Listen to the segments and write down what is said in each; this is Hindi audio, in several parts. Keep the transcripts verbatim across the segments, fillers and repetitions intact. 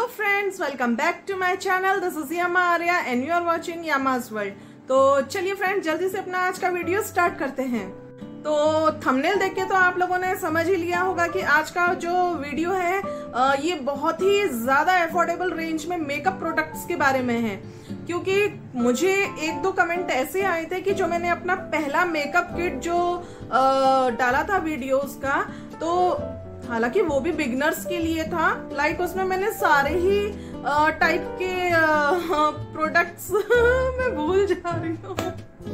Friends, welcome back to my channel. This is Yama Arya and you are watching Yama's world. तो चलिए फ्रेंड्स, जल्दी से अपना आज का वीडियो स्टार्ट करते हैं। तो थंबनेल देख के तो आप लोगों ने समझ ही लिया होगा कि आज का जो वीडियो है ये बहुत ही ज्यादा अफोर्डेबल रेंज में मेकअप प्रोडक्ट्स के बारे में है, क्योंकि मुझे एक दो कमेंट ऐसे आए थे कि जो मैंने अपना पहला मेकअप किट जो डाला था वीडियोस का, तो हालांकि वो भी बिगनर्स के लिए था, लाइक उसमें मैंने सारे ही टाइप के प्रोडक्ट्स मैं भूल जा रही हूँ।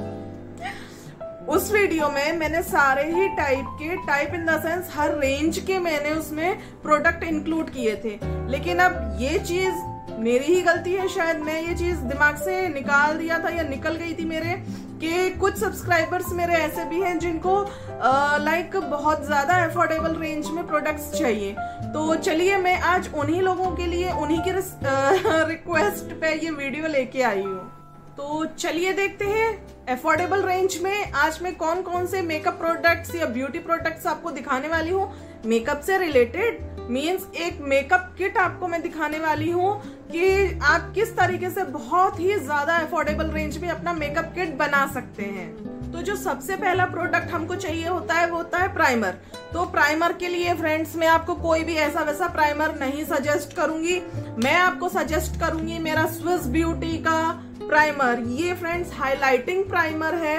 उस वीडियो में मैंने सारे ही टाइप के, टाइप इन द सेंस हर रेंज के मैंने उसमें प्रोडक्ट इंक्लूड किए थे। लेकिन अब ये चीज मेरी ही गलती है, शायद मैं ये चीज दिमाग से निकाल दिया था या निकल गई थी मेरे, कि कुछ सब्सक्राइबर्स मेरे ऐसे भी हैं जिनको लाइक बहुत ज्यादा अफोर्डेबल रेंज में प्रोडक्ट्स चाहिए। तो चलिए मैं आज उन्हीं लोगों के लिए, उन्हीं के रिक्वेस्ट पे ये वीडियो लेके आई हूँ। तो चलिए देखते हैं अफोर्डेबल रेंज में आज मैं कौन कौन से मेकअप प्रोडक्ट्स या ब्यूटी प्रोडक्ट्स आपको दिखाने वाली हूँ। मेकअप से रिलेटेड मीन्स एक मेकअप किट आपको मैं दिखाने वाली हूँ कि आप किस तरीके से बहुत ही ज्यादा अफोर्डेबल रेंज में अपना मेकअप किट बना सकते हैं। तो जो सबसे पहला प्रोडक्ट हमको चाहिए होता है वो होता है प्राइमर। तो प्राइमर के लिए फ्रेंड्स मैं आपको कोई भी ऐसा वैसा प्राइमर नहीं सजेस्ट करूंगी, मैं आपको सजेस्ट करूंगी मेरा स्विस ब्यूटी का प्राइमर। ये फ्रेंड्स हाइलाइटिंग प्राइमर है,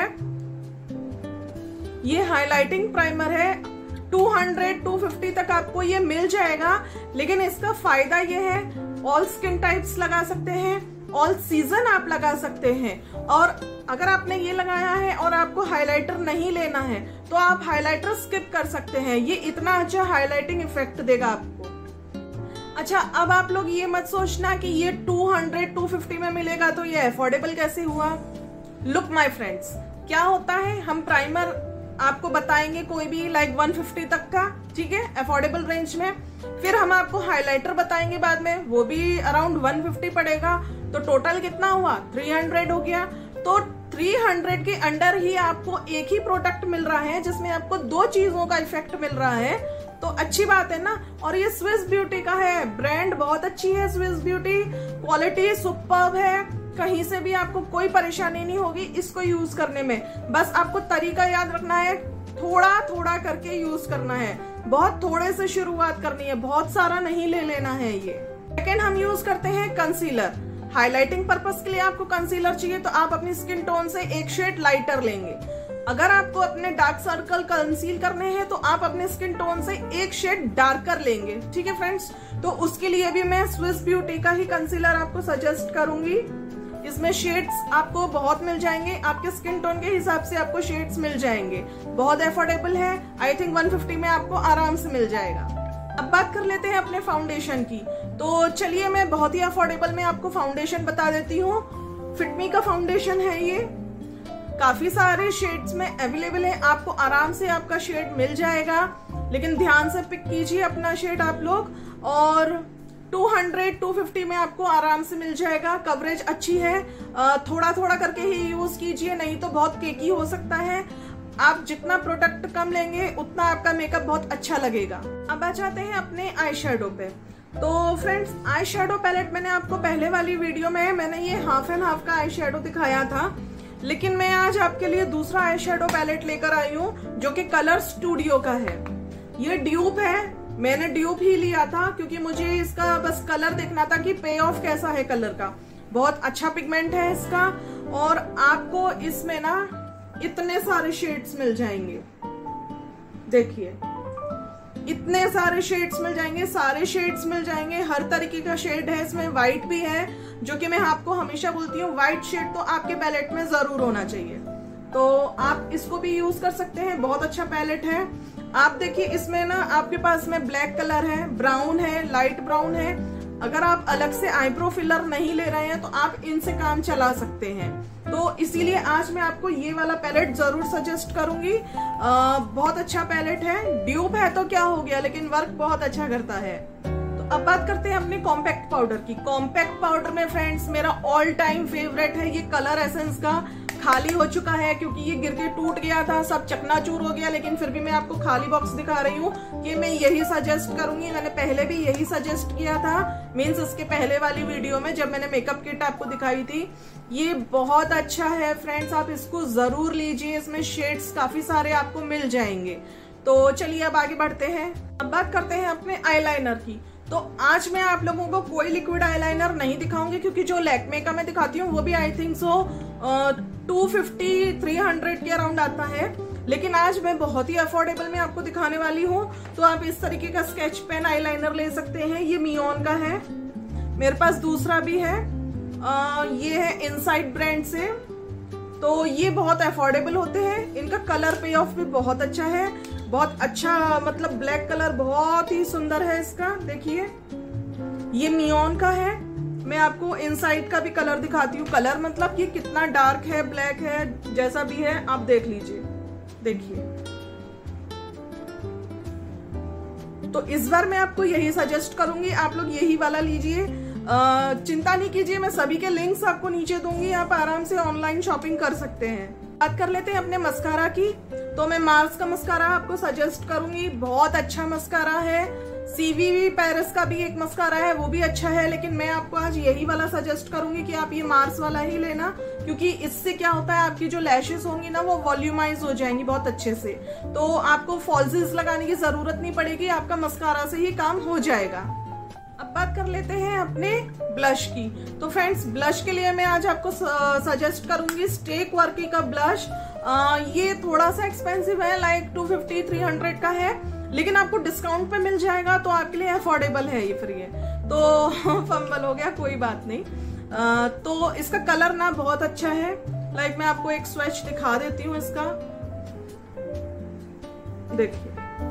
ये हाइलाइटिंग प्राइमर है। टू हंड्रेड टू फिफ्टी तक आपको ये मिल जाएगा, लेकिन इसका फायदा ये है ऑल स्किन टाइप्स लगा सकते हैं, ऑल सीजन आप लगा सकते हैं। और अगर आपने ये लगाया है और आपको हाइलाइटर नहीं लेना है तो आप हाइलाइटर स्किप कर सकते हैं, ये इतना अच्छा हाइलाइटिंग इफेक्ट देगा आपको। अच्छा, अब आप लोग ये मत सोचना कि ये टू हंड्रेड टू फिफ्टी में मिलेगा तो ये अफोर्डेबल कैसे हुआ। लुक माय फ्रेंड्स, क्या होता है, हम प्राइमर आपको बताएंगे कोई भी लाइक वन फिफ्टी तक का, ठीक है, अफोर्डेबल रेंज में। फिर हम आपको हाइलाइटर बताएंगे बाद में, वो भी अराउंड वन फिफ्टी पड़ेगा। तो टोटल कितना हुआ, थ्री हंड्रेड हो गया। तो थ्री हंड्रेड के अंडर ही आपको एक ही प्रोडक्ट मिल रहा है जिसमें आपको दो चीजों का इफेक्ट मिल रहा है, तो अच्छी बात है ना। और ये स्विस ब्यूटी का है, ब्रांड बहुत अच्छी है स्विस ब्यूटी, क्वालिटी सुपर्ब है, कहीं से भी आपको कोई परेशानी नहीं होगी इसको यूज करने में। बस आपको तरीका याद रखना है, थोड़ा थोड़ा करके यूज करना है, बहुत थोड़े से शुरुआत करनी है, बहुत सारा नहीं ले लेना है ये। सेकेंड हम यूज करते हैं कंसीलर। हाइलाइटिंग पर्पस के लिए आपको कंसीलर चाहिए तो आप अपनी स्किन टोन से एक शेड लाइटर लेंगे। अगर आपको अपने डार्क सर्कल कंसील करने हैं तो आप अपने स्किन टोन से एक शेड डार्कर लेंगे, ठीक है फ्रेंड्स। तो उसके लिए भी मैं स्विस ब्यूटी का ही कंसीलर आपको सजेस्ट करूंगी। इसमें शेड्स आपको बहुत मिल जाएंगे, आपके स्किन टोन के हिसाब से आपको शेड्स मिल जाएंगे, बहुत अफोर्डेबल है। आई थिंक वन फिफ्टी में आपको आराम से मिल जाएगा। अब बात कर लेते हैं अपने फाउंडेशन की। तो चलिए मैं बहुत ही अफोर्डेबल में आपको फाउंडेशन बता देती हूँ। फिटमी का फाउंडेशन है ये, काफी सारे शेड्स में अवेलेबल है, आपको आराम से आपका शेड मिल जाएगा। लेकिन ध्यान से पिक कीजिए अपना शेड आप लोग, और टू हंड्रेड टू फिफ्टी में आपको आराम से मिल जाएगा। कवरेज अच्छी है, थोड़ा थोड़ा करके ही यूज कीजिए, नहीं तो बहुत केकी हो सकता है। आप जितना प्रोडक्ट कम लेंगे उतना आपका मेकअप बहुत अच्छा लगेगा। अब आ जाते हैं अपने आई शेडो पे। तो फ्रेंड्स, आई शेडो पैलेट मैंने आपको पहले वाली वीडियो में मैंने ये हाफ एंड हाफ का आई शेडो दिखाया था, लेकिन मैं आज आपके लिए दूसरा आई शेडो पैलेट लेकर आई हूँ जो कि कलर स्टूडियो का है। ये ड्यूब है, मैंने ड्यूब ही लिया था क्योंकि मुझे इसका बस कलर देखना था कि पे ऑफ कैसा है कलर का। बहुत अच्छा पिगमेंट है इसका, और आपको इसमें ना इतने सारे शेड्स मिल जाएंगे, देखिए इतने सारे शेड्स मिल जाएंगे, सारे शेड्स मिल जाएंगे, हर तरीके का शेड है इसमें। व्हाइट भी है, जो कि मैं आपको हमेशा बोलती हूँ व्हाइट शेड तो आपके पैलेट में जरूर होना चाहिए, तो आप इसको भी यूज कर सकते हैं। बहुत अच्छा पैलेट है। आप देखिए इसमें ना आपके पास में ब्लैक कलर है, ब्राउन है, लाइट ब्राउन है। अगर आप अलग से आईब्रो फिलर नहीं ले रहे हैं तो आप इनसे काम चला सकते हैं। तो इसीलिए आज मैं आपको ये वाला पैलेट जरूर सजेस्ट करूंगी। आ, बहुत अच्छा पैलेट है, ड्यूब है तो क्या हो गया, लेकिन वर्क बहुत अच्छा करता है। तो अब बात करते हैं अपने कॉम्पैक्ट पाउडर की। कॉम्पैक्ट पाउडर में फ्रेंड्स मेरा ऑल टाइम फेवरेट है ये कलर एसेंस का खाली हो चुका है क्योंकि ये गिर के टूट गया था, सब चकनाचूर हो गया, लेकिन फिर भी मैं आपको खाली बॉक्स दिखा रही हूँ कि मैं यही सजेस्ट करूंगी। मैंने पहले भी यही सजेस्ट किया था, मीन्स इसके पहले वाली वीडियो में जब मैंने मेकअप किट आपको दिखाई थी। ये बहुत अच्छा है फ्रेंड्स, आप इसको जरूर लीजिए, इसमें शेड्स काफी सारे आपको मिल जाएंगे। तो चलिए अब आगे बढ़ते हैं। अब बात करते हैं अपने आईलाइनर की। तो आज मैं आप लोगों को कोई लिक्विड आईलाइनर नहीं दिखाऊंगी क्योंकि जो लैक्मे का मैं दिखाती हूँ वो भी I think so two fifty three hundred के अराउंड आता है, लेकिन आज मैं बहुत ही अफोर्डेबल में आपको दिखाने वाली हूँ। तो आप इस तरीके का स्केच पेन आईलाइनर ले सकते हैं। ये मियोन का है, मेरे पास दूसरा भी है, आ, ये है इनसाइड ब्रांड से। तो ये बहुत अफोर्डेबल होते हैं, इनका कलर पे ऑफ भी बहुत अच्छा है, बहुत अच्छा, मतलब ब्लैक कलर बहुत ही सुंदर है इसका। देखिए ये मियोन का है। मैं आपको इनसाइड का भी कलर दिखाती हूँ। कलर मतलब ये कितना डार्क है, ब्लैक है, जैसा भी है आप देख लीजिए। देखिए तो इस बार मैं आपको यही सजेस्ट करूंगी, आप लोग यही वाला लीजिए। चिंता नहीं कीजिए, मैं सभी के लिंक्स आपको नीचे दूंगी, आप आराम से ऑनलाइन शॉपिंग कर सकते हैं। बात कर लेते हैं अपने मस्कारा की। तो मैं मार्स का मस्कारा आपको सजेस्ट करूंगी, बहुत अच्छा मस्कारा है। सीवीवी पेरिस का भी एक मस्कारा है, वो भी अच्छा है, लेकिन मैं आपको आज यही वाला सजेस्ट करूंगी कि आप ये मार्स वाला ही लेना, क्योंकि इससे क्या होता है आपकी जो लैशेस होंगी ना वो वॉल्यूमाइज हो जाएंगी बहुत अच्छे से। तो आपको फॉल्सेस लगाने की जरूरत नहीं पड़ेगी, आपका मस्कारा से ही काम हो जाएगा। अब बात कर लेते हैं अपने ब्लश की। तो फ्रेंड्स ब्लश के लिए मैं आज आपको सजेस्ट करूंगी स्टेक वर्की का ब्लश। आ, ये थोड़ा सा एक्सपेंसिव है, like two fifty three hundred का है, लेकिन आपको डिस्काउंट पे मिल जाएगा तो आपके लिए अफोर्डेबल है ये, फ्री है। तो फंबल हो गया, कोई बात नहीं। आ, तो इसका कलर ना बहुत अच्छा है, लाइक मैं आपको एक स्वेच दिखा देती हूँ इसका। देखिए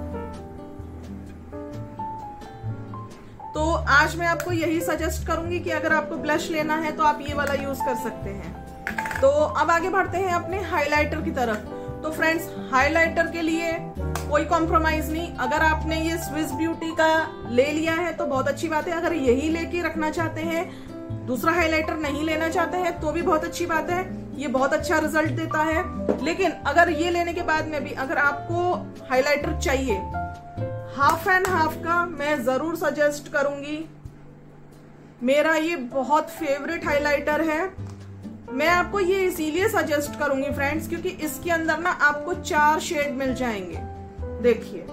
तो आज मैं आपको यही सजेस्ट करूंगी कि अगर आपको ब्लश लेना है तो आप ये वाला यूज कर सकते हैं। तो अब आगे बढ़ते हैं अपने हाइलाइटर की तरफ। तो फ्रेंड्स हाइलाइटर के लिए कोई कॉम्प्रोमाइज नहीं, अगर आपने ये स्विस ब्यूटी का ले लिया है तो बहुत अच्छी बात है। अगर यही लेके रखना चाहते हैं, दूसरा हाइलाइटर नहीं लेना चाहते हैं तो भी बहुत अच्छी बात है, ये बहुत अच्छा रिजल्ट देता है। लेकिन अगर ये लेने के बाद में भी अगर आपको हाइलाइटर चाहिए हाफ एंड हाफ का, मैं जरूर सजेस्ट करूंगी। मेरा ये बहुत फेवरेट हाइलाइटर है, मैं आपको ये इसीलिए सजेस्ट करूंगी फ्रेंड्स क्योंकि इसके अंदर ना आपको चार शेड मिल जाएंगे। देखिए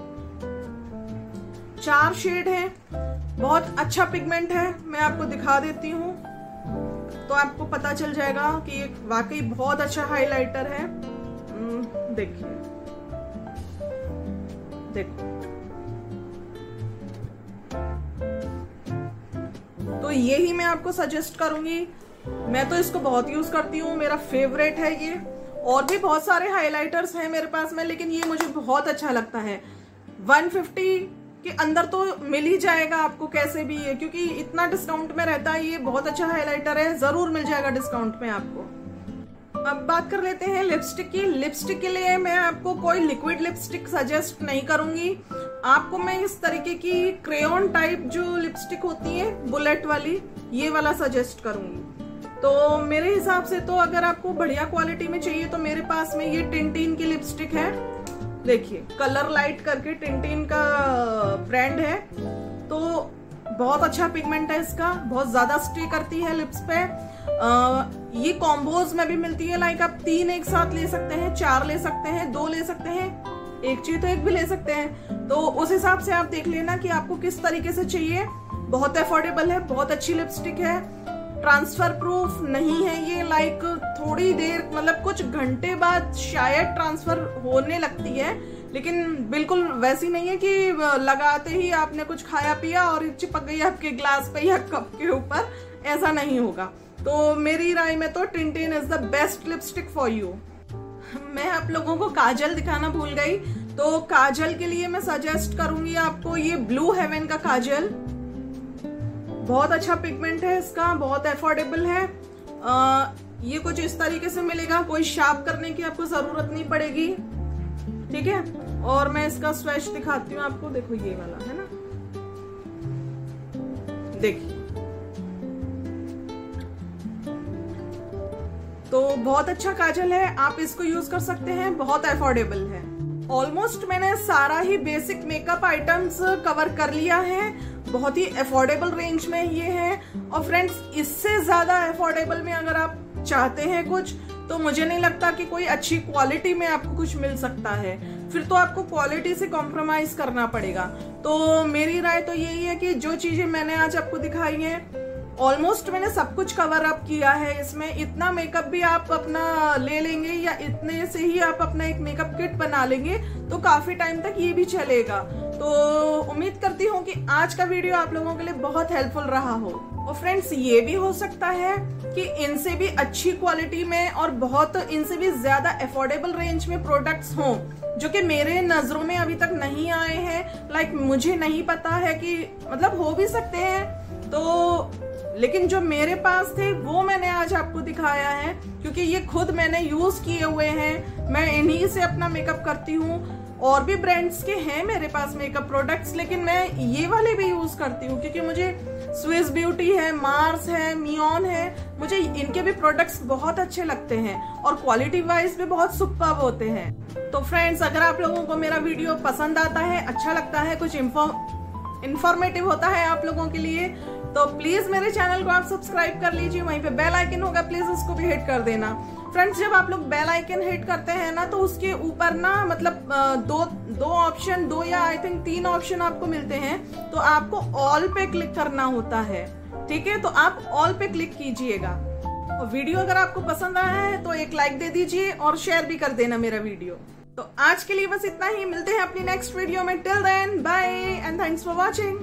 चार शेड है, बहुत अच्छा पिगमेंट है। मैं आपको दिखा देती हूँ तो आपको पता चल जाएगा कि ये वाकई बहुत अच्छा हाइलाइटर है। देखिए देखो, तो यही मैं आपको सजेस्ट करूंगी। मैं तो इसको बहुत यूज करती हूँ, मेरा फेवरेट है ये। और भी बहुत सारे हाइलाइटर्स हैं मेरे पास में, लेकिन ये मुझे बहुत अच्छा लगता है। वन फिफ्टी के अंदर तो मिल ही जाएगा आपको कैसे भी ये, क्योंकि इतना डिस्काउंट में रहता है। ये बहुत अच्छा हाइलाइटर है, जरूर मिल जाएगा डिस्काउंट में आपको। अब बात कर लेते हैं लिपस्टिक की। लिपस्टिक के लिए मैं आपको कोई लिक्विड लिपस्टिक सजेस्ट नहीं करूंगी, आपको मैं इस तरीके की क्रेयॉन टाइप जो लिपस्टिक होती है बुलेट वाली, ये वाला सजेस्ट करूंगी। तो मेरे हिसाब से तो अगर आपको बढ़िया क्वालिटी में चाहिए तो मेरे पास में ये टिंटिन की लिपस्टिक है। देखिए कलर लाइट करके टिंटिन का ब्रांड है, तो बहुत अच्छा पिगमेंट है इसका, बहुत ज्यादा स्टे करती है लिप्स पे। आ, ये कॉम्बोज में भी मिलती है, लाइक आप तीन एक साथ ले सकते हैं, चार ले सकते हैं, दो ले सकते हैं, एक चाहिए तो एक भी ले सकते हैं। तो उस हिसाब से आप देख लेना कि आपको किस तरीके से चाहिए। बहुत अफोर्डेबल है, बहुत अच्छी लिपस्टिक है, ट्रांसफर प्रूफ नहीं है ये, लाइक थोड़ी देर मतलब कुछ घंटे बाद शायद ट्रांसफर होने लगती है, लेकिन बिल्कुल वैसी नहीं है कि लगाते ही आपने कुछ खाया पिया और चिपक गई आपके ग्लास पे या कप के ऊपर, ऐसा नहीं होगा। तो मेरी राय में तो Tintin is the best lipstick for you. मैं आप लोगों को काजल दिखाना भूल गई, तो काजल के लिए मैं सजेस्ट करूंगी आपको ये ब्लू हेवन का काजल। बहुत अच्छा पिगमेंट है इसका, बहुत अफोर्डेबल है। आ, ये कुछ इस तरीके से मिलेगा, कोई शार्प करने की आपको जरूरत नहीं पड़ेगी, ठीक है। और मैं इसका स्वैच दिखाती हूँ आपको, देखो ये वाला है ना, देखिए। तो बहुत अच्छा काजल है, आप इसको यूज कर सकते हैं, बहुत अफोर्डेबल है। ऑलमोस्ट मैंने सारा ही बेसिक मेकअप आइटम्स कवर कर लिया है, बहुत ही अफोर्डेबल रेंज में ये है। और फ्रेंड्स, इससे ज्यादा अफोर्डेबल में अगर आप चाहते हैं कुछ, तो मुझे नहीं लगता कि कोई अच्छी क्वालिटी में आपको कुछ मिल सकता है, फिर तो आपको क्वालिटी से कॉम्प्रोमाइज करना पड़ेगा। तो मेरी राय तो यही है कि जो चीजें मैंने आज आपको दिखाई हैं, ऑलमोस्ट मैंने सब कुछ कवर अप किया है। इसमें इतना मेकअप भी आप अपना ले लेंगे या इतने से ही आप अपना एक मेकअप किट बना लेंगे तो काफी टाइम तक ये भी चलेगा। तो उम्मीद करती हूँ कि आज का वीडियो आप लोगों के लिए बहुत हेल्पफुल रहा हो। और फ्रेंड्स, ये भी हो सकता है कि इनसे भी अच्छी क्वालिटी में और बहुत इनसे भी ज्यादा अफोर्डेबल रेंज में प्रोडक्ट्स हों जो कि मेरे नजरों में अभी तक नहीं आए हैं। लाइक मुझे नहीं पता है कि मतलब हो भी सकते हैं, तो लेकिन जो मेरे पास थे वो मैंने आज आपको दिखाया है, क्योंकि ये खुद मैंने यूज किए हुए हैं। मैं इन्हीं से अपना मेकअप करती हूँ। और भी ब्रांड्स के हैं मेरे पास मेकअप प्रोडक्ट्स, लेकिन मैं ये वाले भी यूज करती हूँ क्योंकि मुझे स्विस ब्यूटी है, मार्स है, मियोन है, मुझे इनके भी प्रोडक्ट्स बहुत अच्छे लगते हैं और क्वालिटी वाइज भी बहुत सुपर्ब होते हैं। तो फ्रेंड्स, अगर आप लोगों को मेरा वीडियो पसंद आता है, अच्छा लगता है, कुछ इंफॉर्मेटिव होता है आप लोगों के लिए, तो प्लीज मेरे चैनल को आप सब्सक्राइब कर लीजिए। वहीं पे बेल आइकन होगा, प्लीज उसको भी हिट कर देना। फ्रेंड्स, जब आप लोग बेल आइकन हिट करते हैं ना, तो उसके ऊपर ना मतलब दो दो ऑप्शन दो या आई थिंक तीन ऑप्शन आपको मिलते हैं, तो आपको ऑल पे क्लिक करना होता है। ठीक है, तो आप ऑल पे क्लिक कीजिएगा। और वीडियो अगर आपको पसंद आया है तो एक लाइक दे दीजिए और शेयर भी कर देना मेरा वीडियो। तो आज के लिए बस इतना ही, मिलते हैं अपनी नेक्स्ट वीडियो में। Till then, bye and thanks for watching.